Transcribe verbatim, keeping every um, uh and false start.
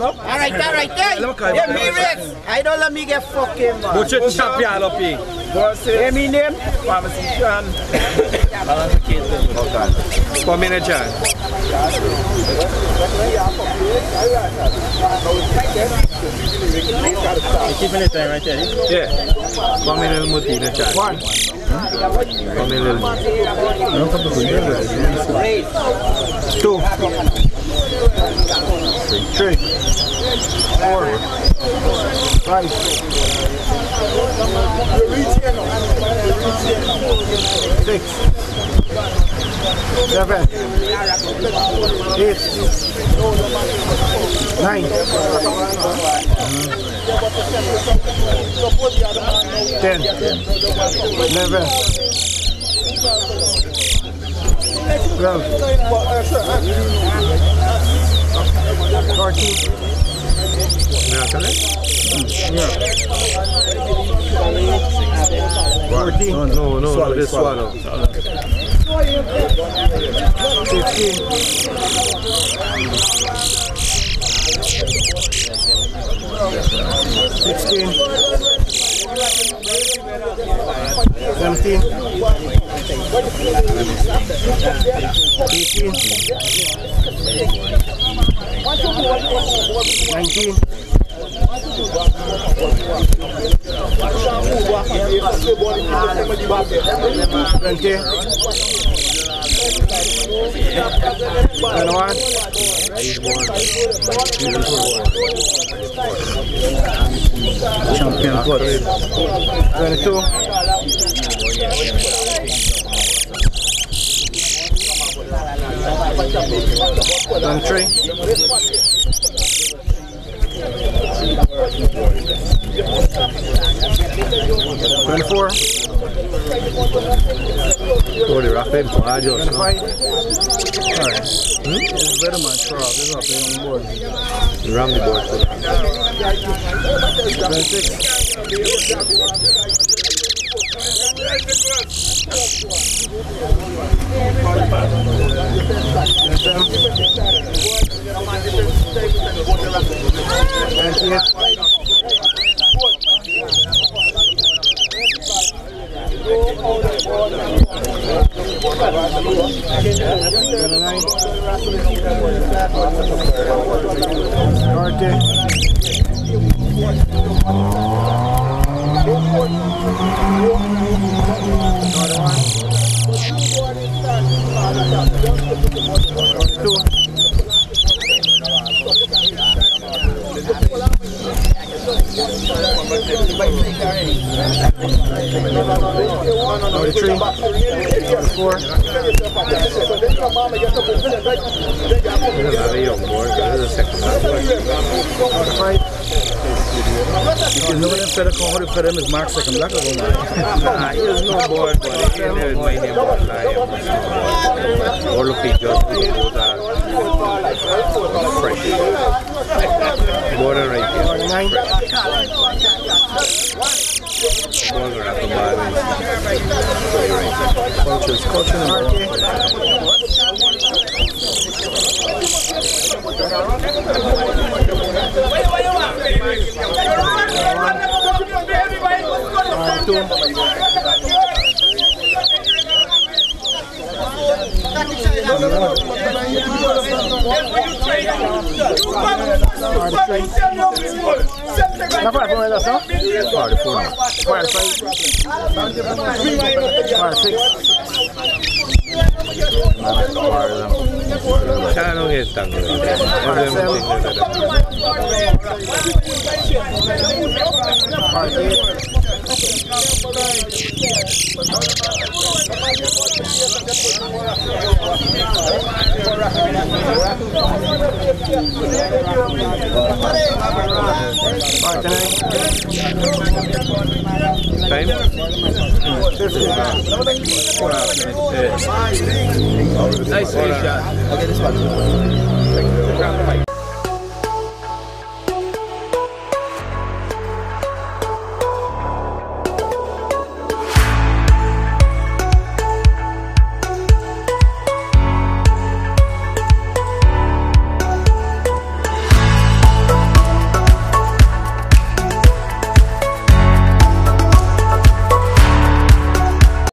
up. Alright, alright, hey. Yeah, me Rex. I don't let me get fucking man. Butcher chop y'all up here. Hey, me name? Pharmacy Shawn. Come in, John. Keeping it there right there. Yeah. Come in, little Mutina, John. One. Come in, little Two. Three. Four. Five. Six. Seven. Eight. Nine. Ten. Eleven. Twelve. Fourteen. Yeah. Fourteen. No, no, no, no, this swallow. Fifteen. Sixteen. Seventeen. Eighteen. Nineteen. Twenty. Twenty-one. Champion club. Twenty-two. Twenty-three. Twenty-four. Tony, rapid for Adios. Twenty-five. Alright. Hmm? It's better man, throw off. There's nothing on board. Ram the board for that. Twenty-six. Twenty-eight. Twenty-nine. Thirty. Two. Forty-three. Forty-four. Forty-five. You know when I said I can't hold it for them is Mark second black or one? Nah, he was no board, but he didn't know my name was live. All of it just those are fresh. Border right here. Forty-nine. Border at the bottom. Cultures, culture number one. Two. Não vai para a relação? Pode, pode. Vai, vai. Vai, six. Cara, não é tanto. Time? Nice shot.